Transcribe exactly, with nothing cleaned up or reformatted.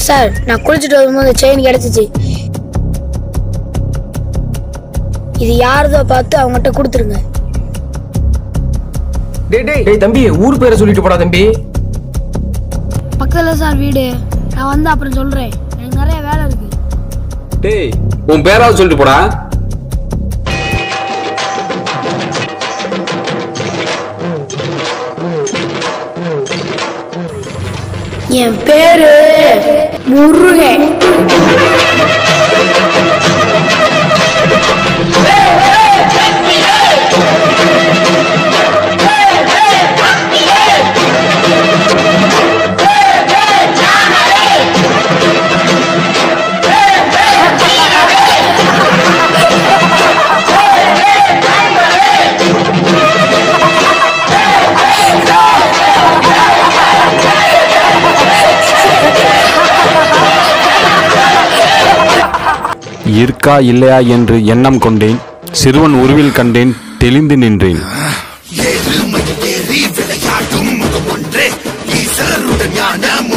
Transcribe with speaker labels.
Speaker 1: Sir, நான் குளிச்சுட்டு வரும்போது செயின் கிடைச்சிச்சு. இது யாரதோ பார்த்து அவங்ககிட்ட கொடுத்துருங்க.
Speaker 2: டேய் டேய் டேய் தம்பி, ஊர் பேரை சொல்லிட்டு போடா தம்பி.
Speaker 1: பக்கத்துல சார் வீடு. நான் வந்து அப்புறம் சொல்றேன், எனக்கு நிறைய வேலை இருக்கு.
Speaker 3: டேய், உன் பேராவது சொல்லிட்டு போடா.
Speaker 1: என் பேரு முருகன்.
Speaker 4: இருக்கா இல்லையா என்று எண்ணம் கொண்டேன். சிறுவன் உருவில் கண்டேன், தெளிந்து நின்றேன்.
Speaker 5: ஏறு மயில் ஏறி விளையாடும் முகம் ஒன்றே ஈசருடன் ஞான